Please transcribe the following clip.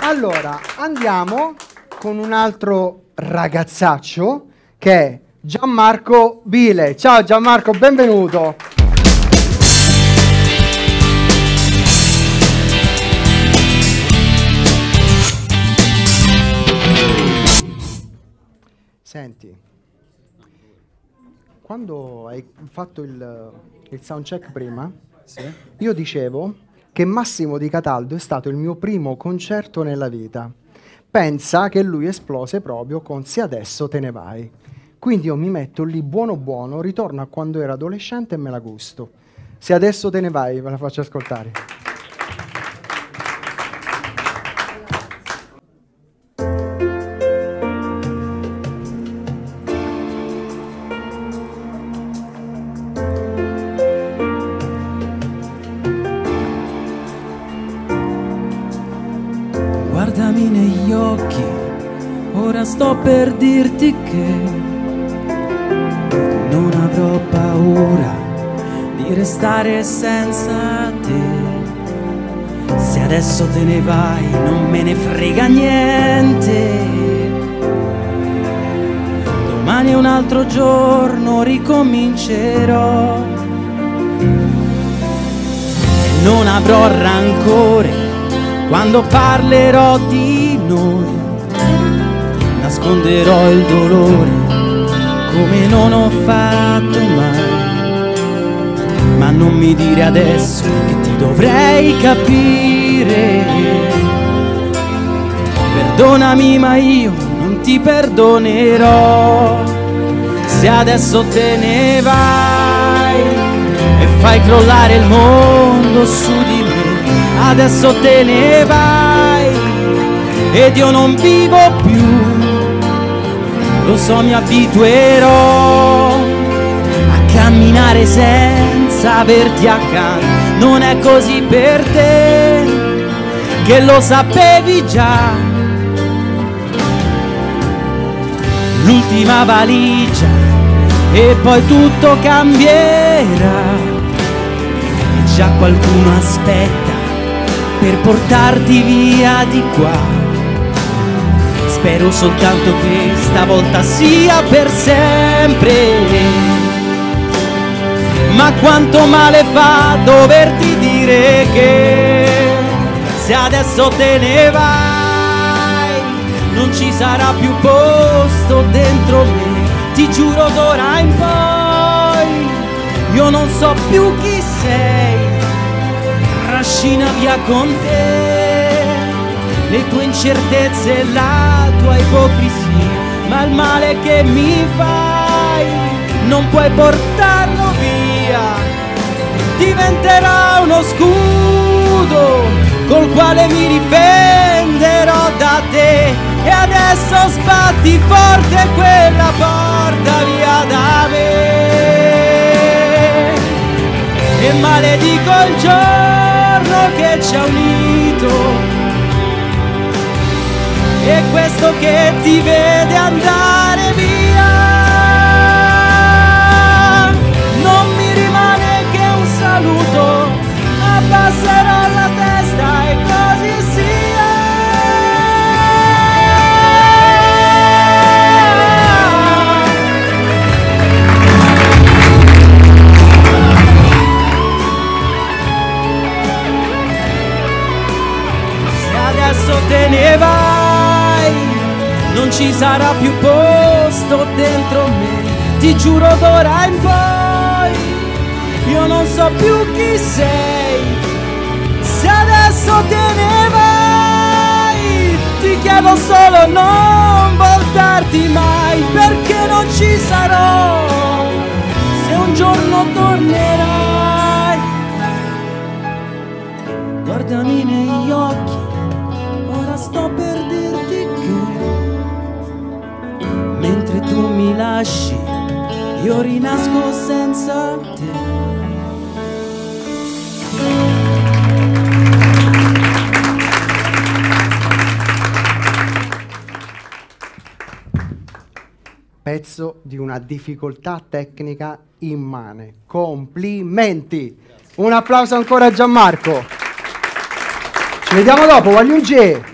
Allora, andiamo con un altro ragazzaccio che è Gianmarco Bile. Ciao Gianmarco, benvenuto. Senti, quando hai fatto il soundcheck prima, sì, io dicevo che Massimo Di Cataldo è stato il mio primo concerto nella vita. Pensa che lui esplose proprio con Se adesso te ne vai. Quindi io mi metto lì buono buono, ritorno a quando ero adolescente e me la gusto. Se adesso te ne vai, ve la faccio ascoltare. Guardami negli occhi, ora sto per dirti che non avrò paura di restare senza te. Se adesso te ne vai non me ne frega niente. Domani è un altro giorno, ricomincerò e non avrò rancore quando parlerò di noi. Nasconderò il dolore come non ho fatto mai. Ma non mi dire adesso che ti dovrei capire. Perdonami ma io non ti perdonerò. Se adesso te ne vai e fai crollare il mondo su di me, adesso te ne vai ed io non vivo più. Lo so, mi abituerò a camminare senza averti accanto. Non è così per te, che lo sapevi già. L'ultima valigia e poi tutto cambierà. E già qualcuno aspetta per portarti via di qua. Spero soltanto che stavolta sia per sempre. Ma quanto male fa doverti dire che se adesso te ne vai non ci sarà più posto dentro me. Ti giuro d'ora in poi io non so più chi sei. Trascina via con te le tue incertezze e la tua ipocrisia, ma il male che mi fai non puoi portarlo via. Diventerà uno scudo col quale mi difenderò da te. E adesso sbatti forte quella porta via da me e maledico il giorno che ci ha unito. E questo che ti vede andare via. Non mi rimane che un saluto, abbasserò la testa e così sia. Se adesso te ne vai non ci sarà più posto dentro me. Ti giuro d'ora in poi io non so più chi sei. Se adesso te ne vai ti chiedo solo non voltarti mai, perché non ci sarò se un giorno tornerai. Guardami negli occhi, ora sto per dirti che mentre tu mi lasci io rinasco senza te. Pezzo di una difficoltà tecnica immane. Complimenti! Un applauso ancora a Gianmarco. Ci vediamo dopo, voglio un G.